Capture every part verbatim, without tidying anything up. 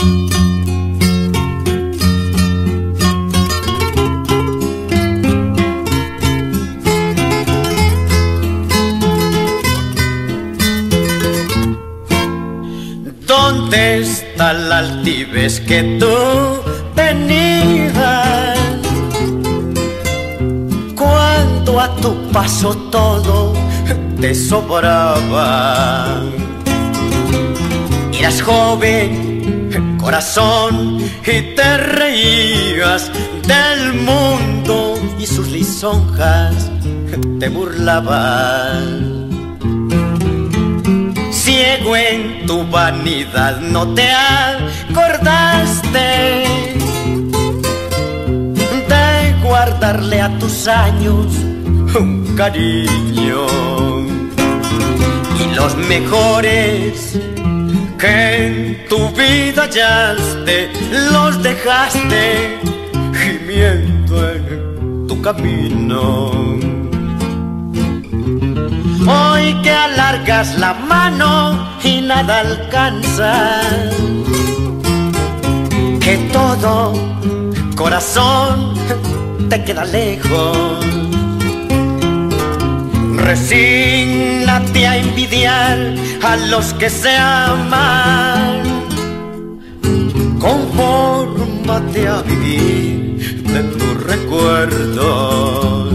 ¿Dónde está la altivez que tú tenías? Cuando a tu paso todo te sobraba. Eras joven, corazón, y te reías del mundo y sus lisonjas te burlaban. Ciego en tu vanidad no te acordaste de guardarle a tus años un cariño, y los mejores que en tu vida hallaste los dejaste gimiendo en tu camino. Hoy que alargas la mano y nada alcanzas, que todo corazón te queda lejos, resígnate a envidiar a los que se aman, confórmate a vivir de tus recuerdos.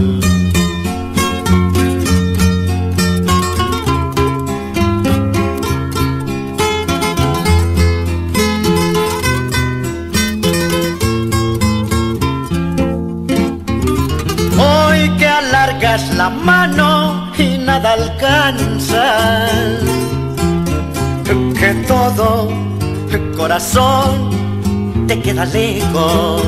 Hoy que alargas la mano y nada alcanzas, que todo corazón te queda lejos,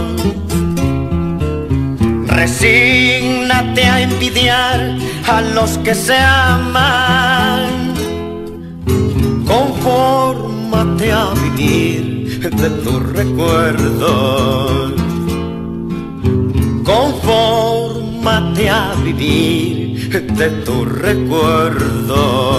resígnate a envidiar a los que se aman, confórmate a vivir de tus recuerdos. Confórmate a vivir de tu recuerdo.